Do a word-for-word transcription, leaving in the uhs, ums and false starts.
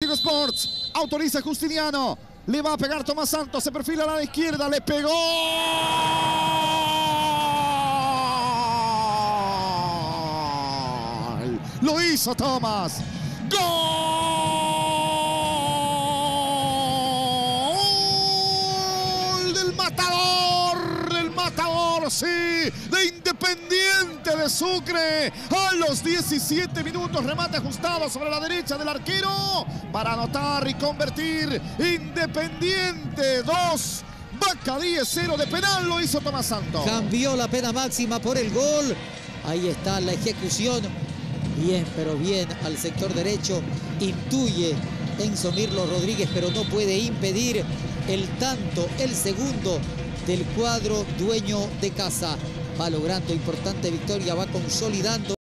Tigo Sports. Autoriza Justiniano. Le va a pegar Tomás Santos. Se perfila a la izquierda. Le pegó. Lo hizo Tomás. ¡Gol del matador! ¡Del matador, sí! De Independiente de Sucre. A los diecisiete minutos, remate ajustado sobre la derecha del arquero para anotar y convertir. Independiente dos, Vaca diez cero de penal. Lo hizo Tomás Santos. Cambió la pena máxima por el gol. Ahí está la ejecución. Bien, pero bien al sector derecho. Intuye Enzo Mirlo Rodríguez, pero no puede impedir el tanto, el segundo del cuadro dueño de casa. Va logrando importante victoria, va consolidando.